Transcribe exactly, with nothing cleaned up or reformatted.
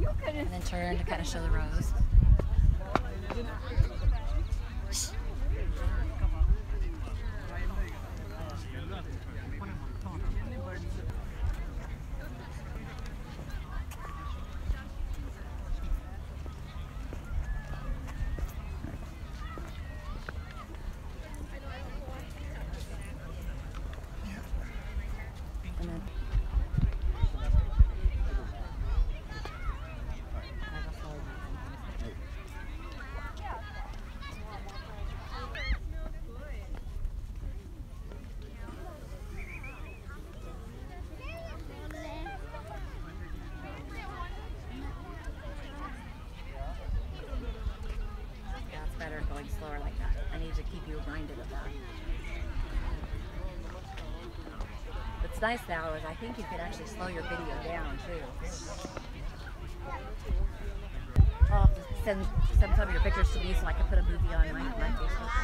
And then turn to kind of show the rose. And then yeah, it's better going slower like that. I need to keep you reminded of that. What's nice now is I think you can actually slow your video down too. I'll have to send, send some of your pictures to me so I can put a movie on my, my Facebook.